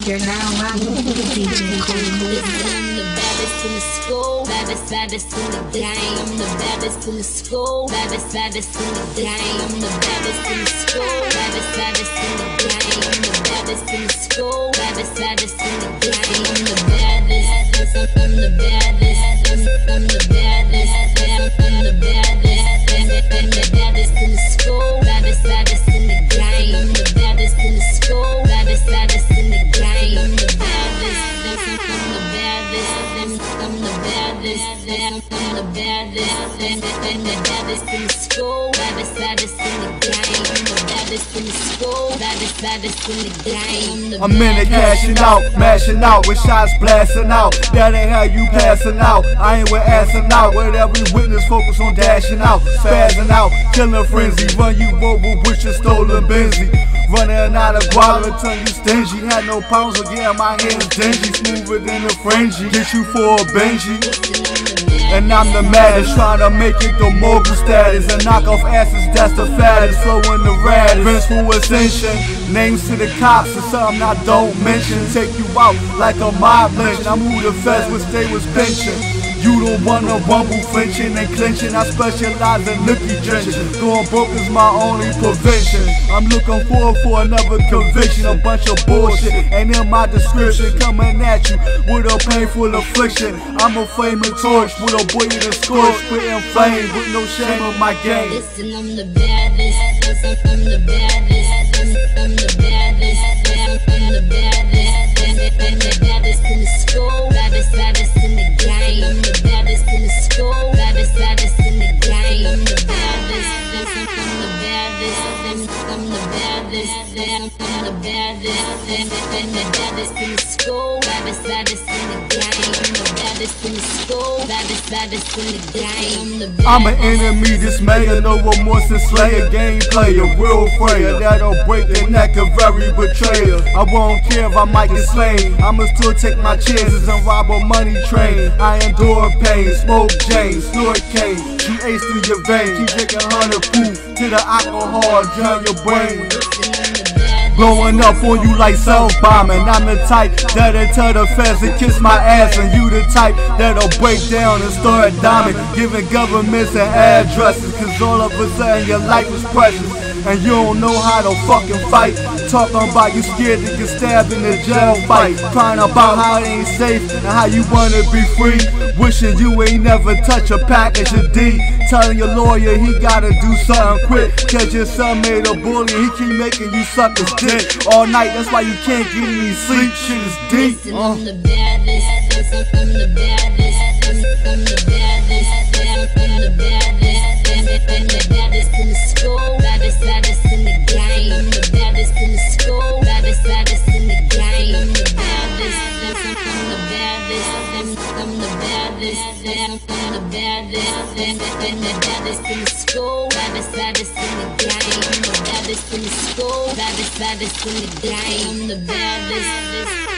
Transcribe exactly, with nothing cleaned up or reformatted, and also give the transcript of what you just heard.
You're now rocking with D J Cool. I'm the baddest in the school, baddest, baddest in the game. I'm the baddest in the school, baddest, baddest in the game. I'm the baddest in the school, baddest, baddest in the game. I'm the baddest in the school, baddest, baddest in the game. I'm the baddest, I'm the baddest, I'm the baddest, I'm the baddest, I'm the baddest in the school, baddest, baddest in the game. I'm the baddest in the school, baddest, baddest in the game. I'm the baddest, I'm the baddest, I'm the baddest, I'm the baddest, I'm the baddest in the school, baddest, baddest in the game. I'm the baddest in the school, baddest, baddest in the game. I'm in it cashing out, mashing out with shots blasting out. That ain't how you passing out. I ain't with assing out. With every witness focus on dashing out, spazzing out, killing frenzy. Run you over with your stolen Benzie. Running out of guava until you stingy. Had no problems with getting my hands dingy. Smoother than a fringy. Get you for a Benji. And I'm the maddest, trying to make it the mogul status. And knock off asses, that's the fattest. Flowing the raddest, vengeful ascension. Names to the cops is something I don't mention. Take you out like a mob lynch. I'm who the feds wish they was benching. You don't wanna rumble, flinching and clinching. I specialize in liquor drenching. Going broke is my only prevention. I'm looking forward for another conviction. A bunch of bullshit ain't in my description. Coming at you with a painful affliction. I'm a flaming torch with a boy in a scorch. Spitting flame with no shame on my game. Listen, I'm the baddest, I'm the baddest, I'm the baddest, I'm the baddest, I'm the baddest in the school, baddest, baddest in the game. I'm the baddest in the school, baddest, baddest in the game. I'm the baddest, I'm the baddest, I'm the baddest, I'm the baddest, I'm the baddest in the school, baddest, baddest in the game. I'm the baddest in the school, baddest, baddest in the game. I'm an enemy dismayer, no remorse and slayer. Game player, real frayer, that'll break the neck of every betrayer. I won't care if I might get slain. I'ma still take my chances and rob a money train. I endure pain, smoke Jane, snort cane. You ace through your vein, keep drinking hundred proof till the alcohol drown your brain. Blowing up on you like self-bombing. I'm the type that'll tell the feds to kiss my ass. And you the type that'll break down and start diming. Giving governments and addresses. Cause all of a sudden your life is precious. And you don't know how to fucking fight. Talking about you scared to get stabbed in a jail fight. Crying about how it ain't safe and how you wanna be free. Wishing you ain't never touch a package of D. Telling your lawyer he gotta do something quick. Cause your son made a bully, he keep making you suck his dick all night, that's why you can't get any sleep. Shit is deep. Listen, I'm the baddest, I'm the baddest, I'm the baddest, I'm the baddest, I'm the baddest in the school, baddest, baddest in the game. I'm the baddest in the school, baddest, baddest in the game. I'm the baddest, I'm the baddest, I'm the baddest, I'm the baddest, I'm the baddest in the school, baddest, baddest in the game. I'm the baddest in the school, baddest, baddest in the game. I'm the baddest.